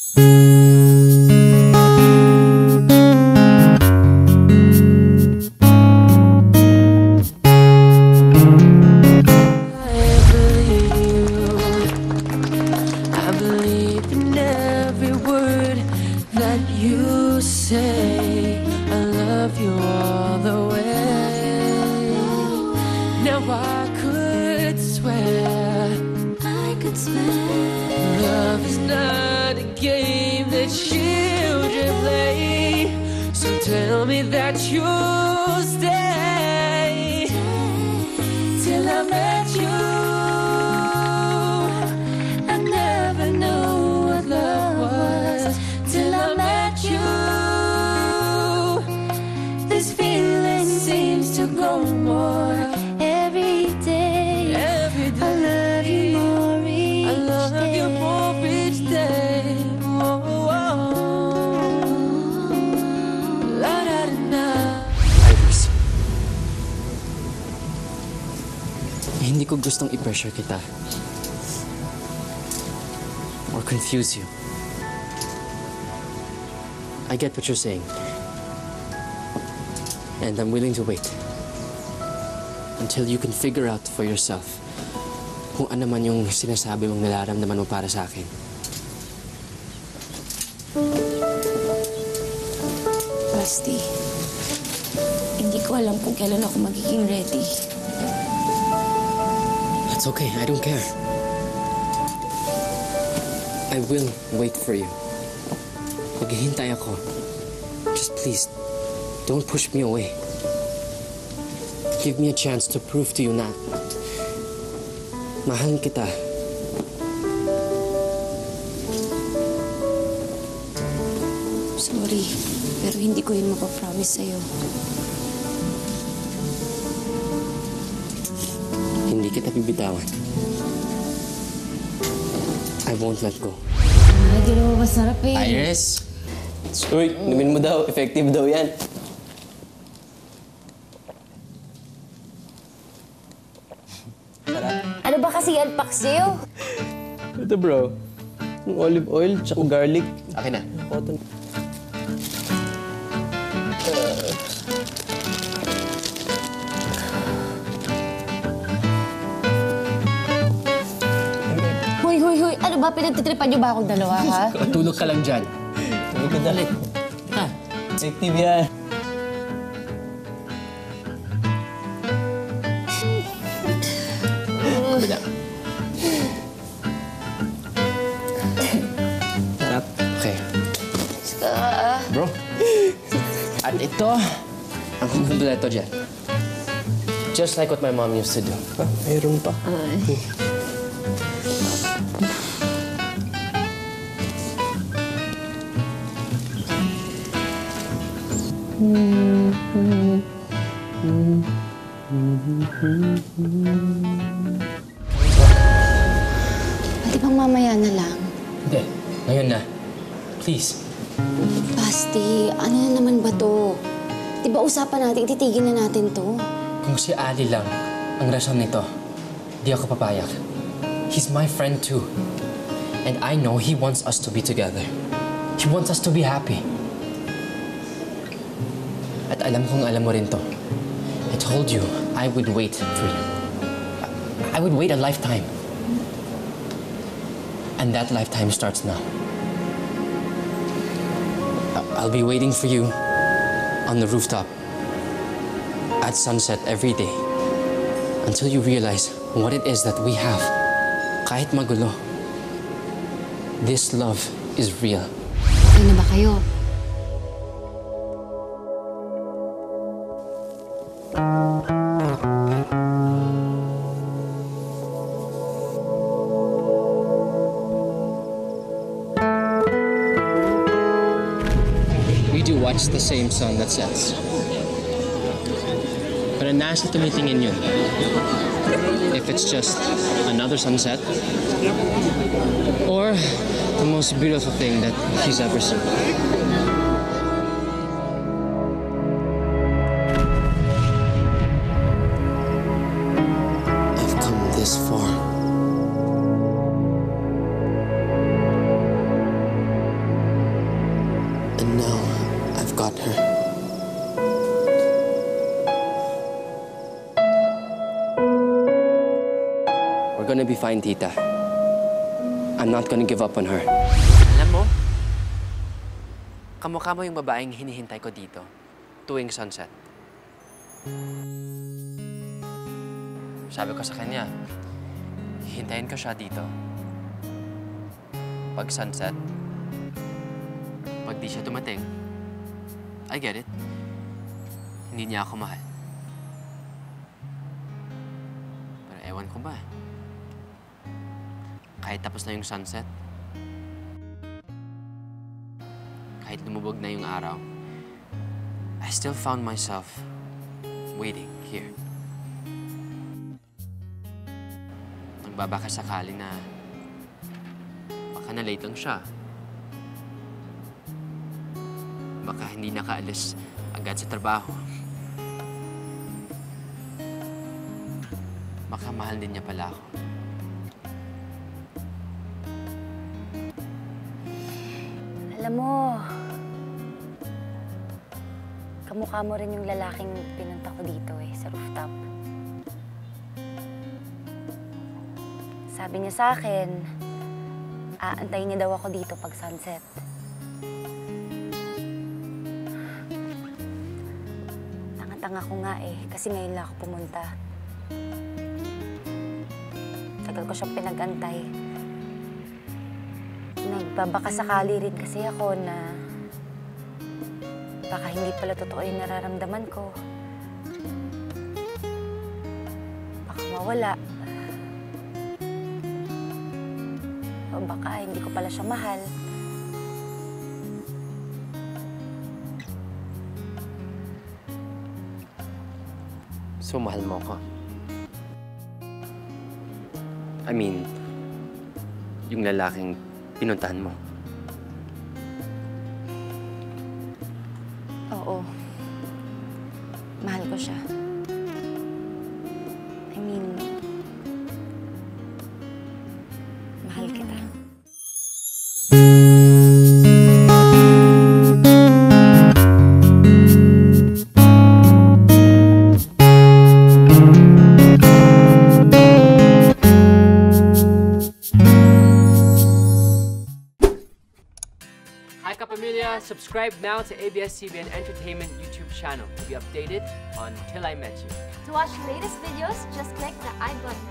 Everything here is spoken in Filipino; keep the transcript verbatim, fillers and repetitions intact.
Love is not a game that children play. So tell me that you'll stay till I met you. I never knew what love was till I met you. This feeling seems to grow more every day. Every day. I love you more. I love you more each day. Oh, oh, oh. La, da, da, da. Iris, hindi ko gustong i-pressure kita or confuse you. I get what you're saying, and I'm willing to wait until you can figure out for yourself kung ano man yung sinasabi mong nararamdaman mo para sa akin. Rusty, hindi ko alam kung kailan ako magiging ready. That's okay. I don't care. I will wait for you. Maghihintay ako. Just please, don't push me away. Give me a chance to prove to you na mahal kita. Sorry, pero hindi ko yun mapapromise sa'yo. Hindi kita bibitawan. I won't let go. Ay, di naman masarap eh. Iris! Uy, numin mo daw. Effective daw yan. Ano ba kasi yan, Paksiw? Ito bro, yung olive oil tsaka garlic. Akin na. Cotton. Hoy, hoy, hoy! Ano ba? Pinagtitripan niyo ba akong dalawa, ha? Tulog ka lang dyan. Tulog ka dali. Ha? Effective yan. Bila. Sarap. Okay. Ska. Bro. At ito, ang kumpleto dyan. Just like what my mom used to do. Ah, mayroon pa. Ay. Pwede bang mamaya na lang? Hindi. Ngayon na. Please. Basti, ano na naman ba to? Di ba usapan natin, titigil na natin to? Kung si Ali lang ang rason nito, di ako papayag. He's my friend too. And I know he wants us to be together. He wants us to be happy. At alam kong alam mo rin to. I told you I would wait for you. I would wait a lifetime. And that lifetime starts now. I- I'll be waiting for you on the rooftop at sunset every day until you realize what it is that we have. Kahit magulo, this love is real. Ano na ba kayo? We do watch the same sun that sets. Pero nasa tumitingin yun. If it's just another sunset or the most beautiful thing that he's ever seen. I've come this far. gonna be fine, tita. I'm not gonna give up on her. Alam mo, kamukha mo yung babaeng hinihintay ko dito tuwing sunset. Sabi ko sa kanya, hihintayin ko siya dito. Pag sunset, pag di siya dumating, I get it. Hindi niya ako mahal. Pero ewan ko ba, kahit tapos na yung sunset, kahit lumubog na yung araw, I still found myself waiting here. Nagbabaka sakali na baka na late lang siya. Baka hindi nakaalis agad sa trabaho. Baka mahal din niya pala ako. Alam mo, kamukha mo rin yung lalaking pinunta ko dito eh, sa rooftop. Sabi niya sa akin, aantayin niya daw ako dito pag sunset. Tanga-tanga ko nga eh, kasi ngayon lang ako pumunta. Tagal ko siyang pinag-antay. Nagbabaka sakali rin kasi ako na baka hindi pala totoo yung nararamdaman ko. Baka mawala. O baka hindi ko pala siya mahal. So, mahal mo ako? I mean, yung lalaking pinuntahan mo. Oo. Mahal ko siya. I mean, mahal kita. Hi Kapamilya! Subscribe now to A B S C B N Entertainment YouTube channel to be updated on Till I Met You. To watch latest videos, just click the I button.